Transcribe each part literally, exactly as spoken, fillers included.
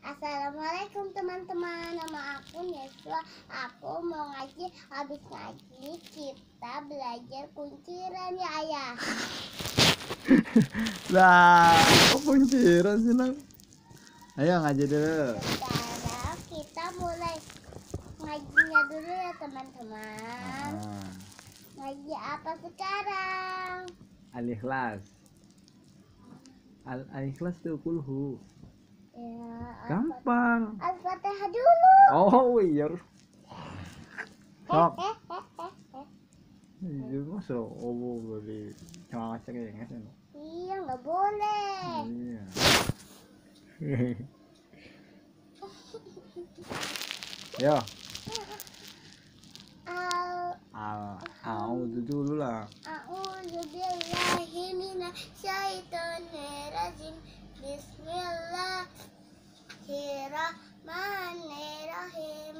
Assalamualaikum teman-teman, nama aku Neswa. Aku mau ngaji. Habis ngaji kita belajar kunciran ya ayah. Lah, kok kunciran sih Nang? Ayo ngaji dulu. Sekarang kita mulai ngajinya dulu ya teman-teman. Ah, Ngaji apa sekarang? Al-Ikhlas. Al Al-Ikhlas tuh kulhu. Ya, Gampang. Al-Fatihah dulu. Oh iya. Sok. Eh, eh, eh, eh, eh. Iya masa oh boleh cuma cengenges ya. Iya, nggak boleh. Iya. Yo. Al Al A'udzu dulu lah. A'udzu billahi minasyaitonir rajim. Bismillahirrahmanirrahim.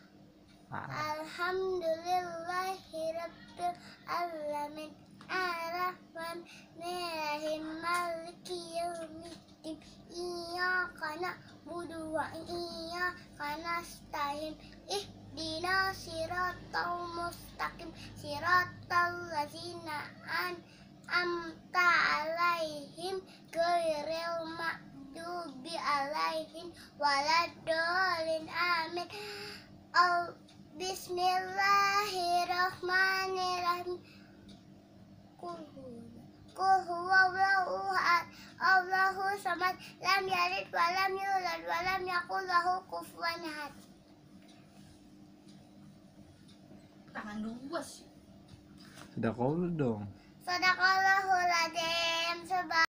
Alhamdulillahirabbil alamin. Arrahmanirrahim. Maliki yaumiddin. Iyyaka na'budu wa iyyaka nasta'in. Ihdinas siratal mustaqim. Siratal ladzina an'amta 'alaihim ghairil maghdubi 'alaihim waladdallin. Amin. Al Bismillahirrahmanirrahim. Qul huwallahu ahad, Allahu samad, lam yalid wa lam yulad wa lam yakul lahu kufuwan ahad. Tangan luas. Sudah kau dong. Sadaqallahul adzim.